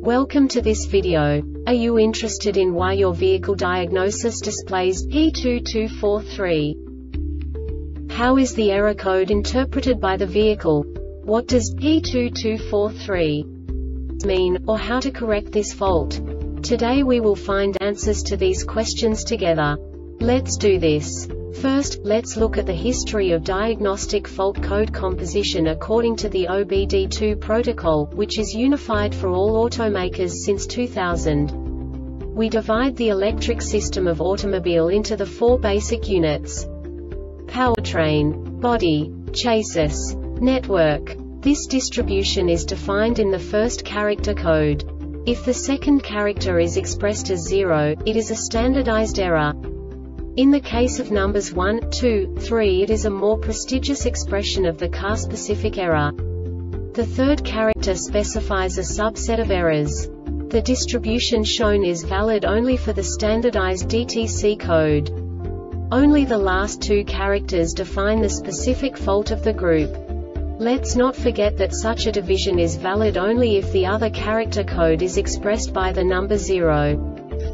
Welcome to this video. Are you interested in why your vehicle diagnosis displays P2243? How is the error code interpreted by the vehicle? What does P2243 mean, or how to correct this fault? Today we will find answers to these questions together. Let's do this. First, let's look at the history of diagnostic fault code composition according to the OBD2 protocol, which is unified for all automakers since 2000. We divide the electric system of automobile into the four basic units: powertrain, body, chassis, network. This distribution is defined in the first character code. If the second character is expressed as 0, it is a standardized error. In the case of numbers 1, 2, 3, it is a more prestigious expression of the car-specific error. The third character specifies a subset of errors. The distribution shown is valid only for the standardized DTC code. Only the last two characters define the specific fault of the group. Let's not forget that such a division is valid only if the other character code is expressed by the number 0.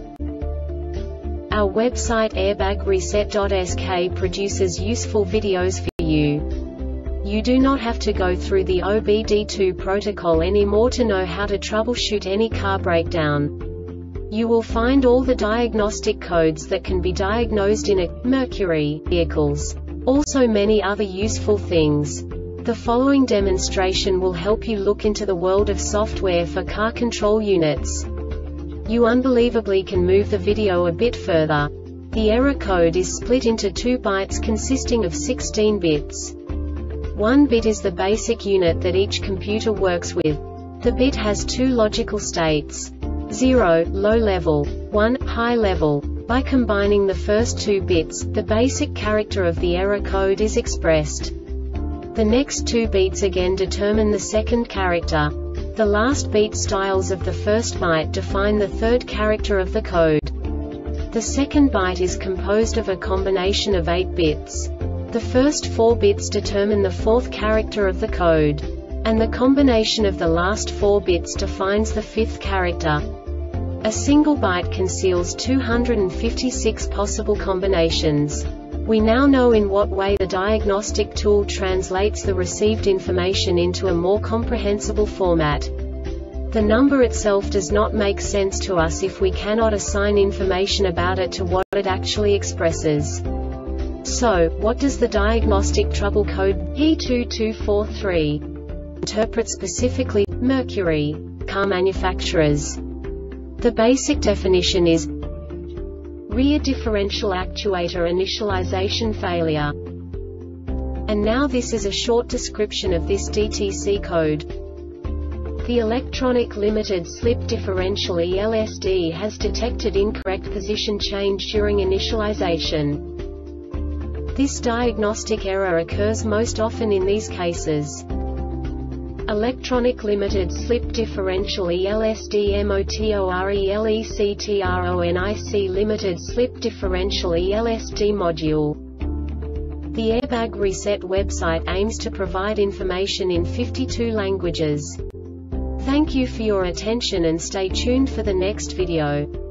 Our website airbagreset.sk produces useful videos for you. You do not have to go through the OBD2 protocol anymore to know how to troubleshoot any car breakdown. You will find all the diagnostic codes that can be diagnosed in a Mercury vehicles. Also many other useful things. The following demonstration will help you look into the world of software for car control units. You unbelievably can move the video a bit further. The error code is split into 2 bytes consisting of 16 bits. 1 bit is the basic unit that each computer works with. The bit has 2 logical states: 0, low level, 1, high level. By combining the first 2 bits, the basic character of the error code is expressed. The next 2 beats again determine the second character. The last beat styles of the first byte define the third character of the code. The second byte is composed of a combination of 8 bits. The first 4 bits determine the fourth character of the code. And the combination of the last 4 bits defines the fifth character. A single byte conceals 256 possible combinations. We now know in what way the diagnostic tool translates the received information into a more comprehensible format. The number itself does not make sense to us if we cannot assign information about it to what it actually expresses. So, what does the diagnostic trouble code P2243 interpret specifically, Mercury car manufacturers? The basic definition is rear differential actuator initialization failure. And now this is a short description of this DTC code. The electronic limited slip differential ELSD has detected incorrect position change during initialization. This diagnostic error occurs most often in these cases: electronic limited slip differential ELSD MOTORELECTRONIC limited slip differential ELSD module. The Airbag Reset website aims to provide information in 52 languages. Thank you for your attention and stay tuned for the next video.